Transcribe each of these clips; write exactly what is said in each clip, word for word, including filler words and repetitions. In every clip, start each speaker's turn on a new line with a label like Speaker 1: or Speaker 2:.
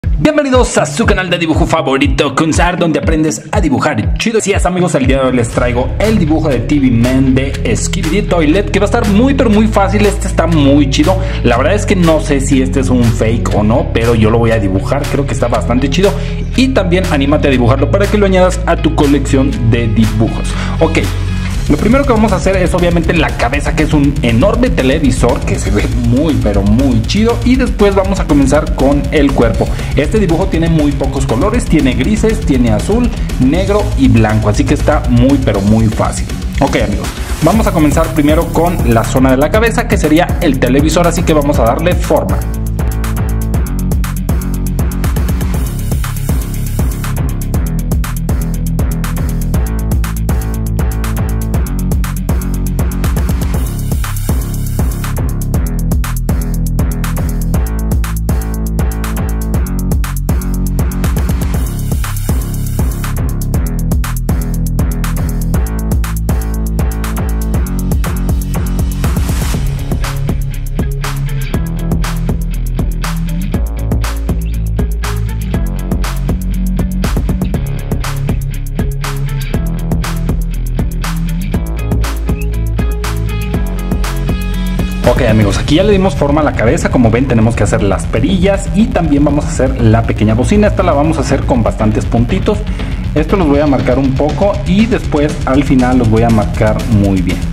Speaker 1: Bienvenidos a su canal de dibujo favorito, Kunsar, donde aprendes a dibujar chido. Sí, amigos, el día de hoy les traigo el dibujo de T V Man de Skibidi Toilet, que va a estar muy pero muy fácil. Este está muy chido. La verdad es que no sé si este es un fake o no, pero yo lo voy a dibujar. Creo que está bastante chido. Y también anímate a dibujarlo para que lo añadas a tu colección de dibujos. Ok. Lo primero que vamos a hacer es obviamente la cabeza, que es un enorme televisor que se ve muy pero muy chido, y después vamos a comenzar con el cuerpo. Este dibujo tiene muy pocos colores, tiene grises, tiene azul, negro y blanco, así que está muy pero muy fácil. Ok, amigos, vamos a comenzar primero con la zona de la cabeza, que sería el televisor, así que vamos a darle forma. Ok, amigos, aquí ya le dimos forma a la cabeza. Como ven, tenemos que hacer las perillas y también vamos a hacer la pequeña bocina. Esta la vamos a hacer con bastantes puntitos. Esto los voy a marcar un poco y después al final los voy a marcar muy bien.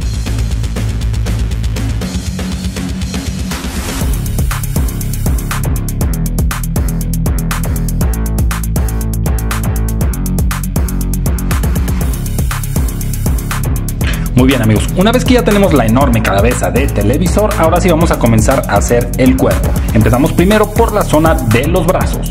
Speaker 1: Muy bien, amigos, una vez que ya tenemos la enorme cabeza de televisor, ahora sí vamos a comenzar a hacer el cuerpo. Empezamos primero por la zona de los brazos.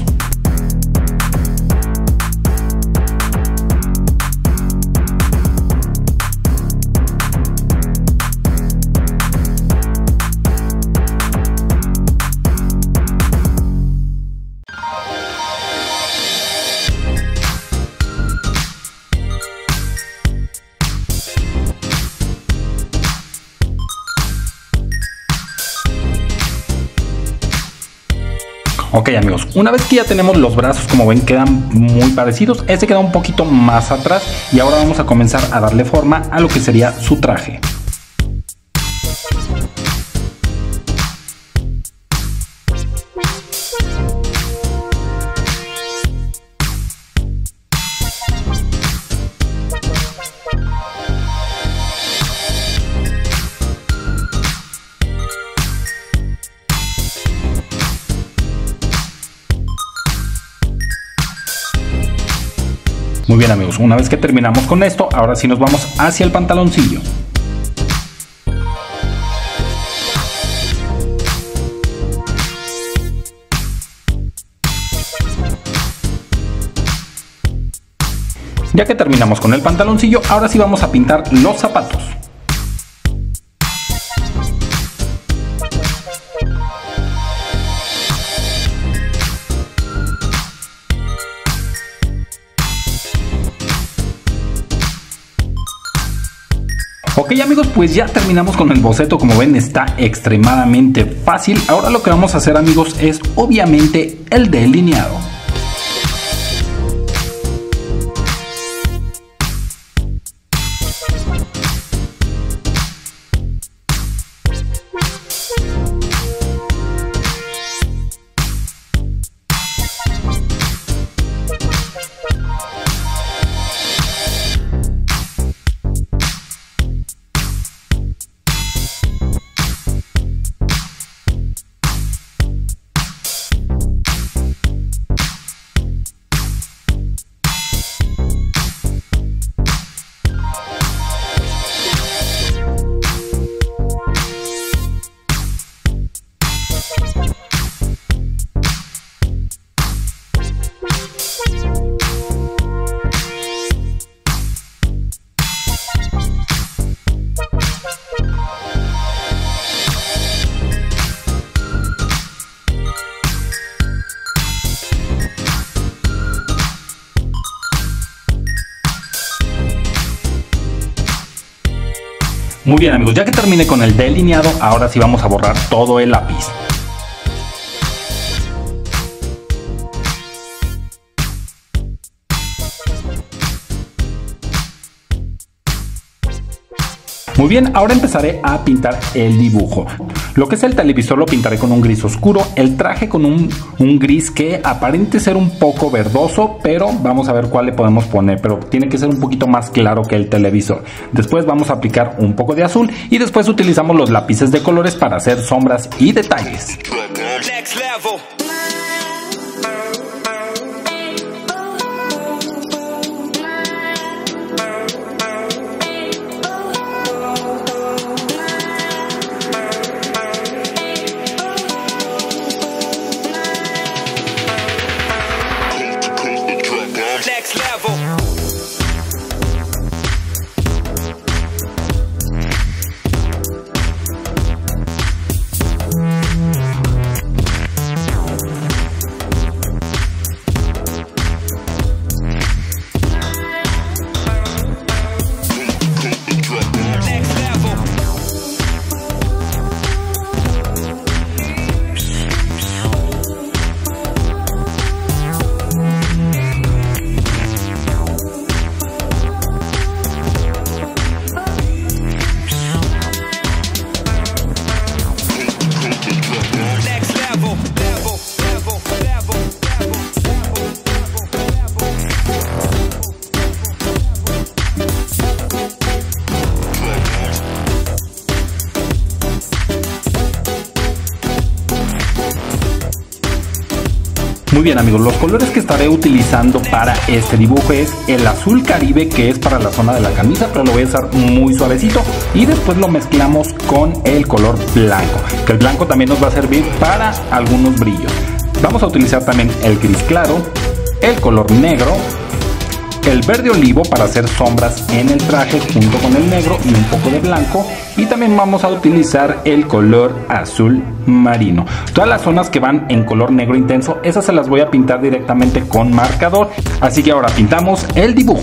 Speaker 1: Ok, amigos, una vez que ya tenemos los brazos, como ven, quedan muy parecidos. Este queda un poquito más atrás y ahora vamos a comenzar a darle forma a lo que sería su traje. Muy bien, amigos, una vez que terminamos con esto, ahora sí nos vamos hacia el pantaloncillo. Ya que terminamos con el pantaloncillo, ahora sí vamos a pintar los zapatos. Ok, amigos, pues ya terminamos con el boceto. Como ven, está extremadamente fácil. Ahora lo que vamos a hacer, amigos, es obviamente el delineado. Muy bien, amigos, ya que terminé con el delineado, ahora sí vamos a borrar todo el lápiz. Muy bien, ahora empezaré a pintar el dibujo. Lo que es el televisor lo pintaré con un gris oscuro, el traje con un, un gris que aparente ser un poco verdoso, pero vamos a ver cuál le podemos poner, pero tiene que ser un poquito más claro que el televisor. Después vamos a aplicar un poco de azul y después utilizamos los lápices de colores para hacer sombras y detalles. Muy bien amigos, los colores que estaré utilizando para este dibujo es el azul caribe, que es para la zona de la camisa, pero lo voy a usar muy suavecito, y después lo mezclamos con el color blanco, que el blanco también nos va a servir para algunos brillos. Vamos a utilizar también el gris claro, el color negro, el verde olivo para hacer sombras en el traje junto con el negro y un poco de blanco, y también vamos a utilizar el color azul marino. Todas las zonas que van en color negro intenso, esas se las voy a pintar directamente con marcador, así que ahora pintamos el dibujo.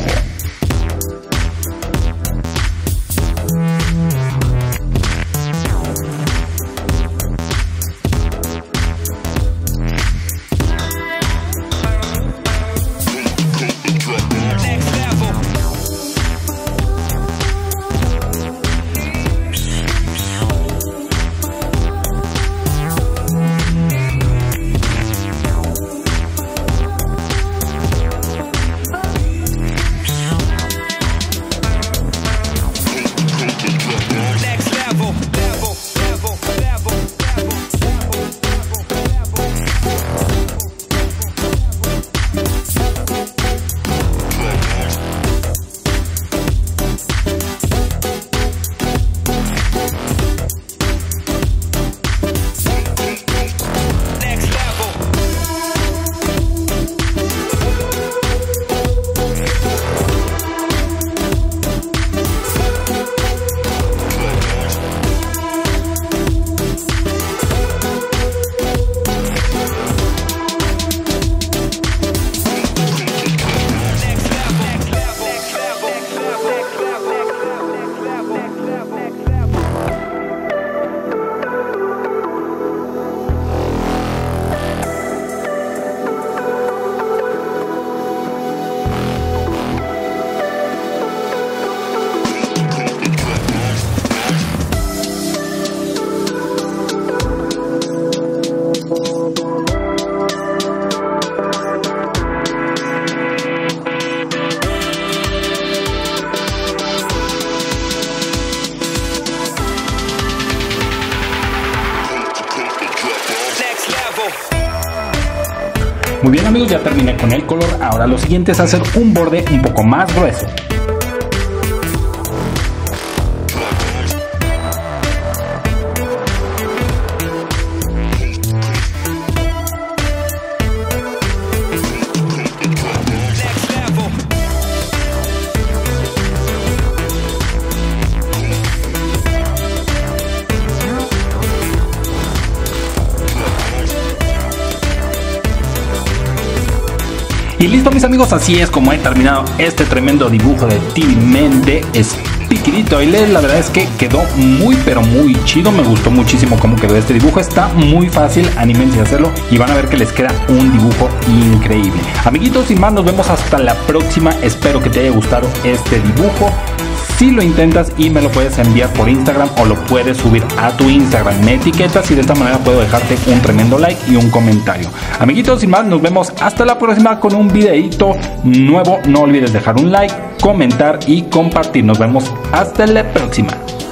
Speaker 1: Muy bien amigos, ya terminé con el color. Ahora lo siguiente es hacer un borde un poco más grueso. Y listo mis amigos, así es como he terminado este tremendo dibujo de T V Man de Skibidi Toilet. La verdad es que quedó muy pero muy chido, me gustó muchísimo cómo quedó este dibujo. Está muy fácil, anímense a hacerlo y van a ver que les queda un dibujo increíble. Amiguitos, sin más, nos vemos hasta la próxima. Espero que te haya gustado este dibujo. si lo intentas y me lo puedes enviar por Instagram o lo puedes subir a tu Instagram. Me etiquetas y de esta manera puedo dejarte un tremendo like y un comentario. Amiguitos, sin más, nos vemos hasta la próxima con un videito nuevo. No olvides dejar un like, comentar y compartir. Nos vemos hasta la próxima.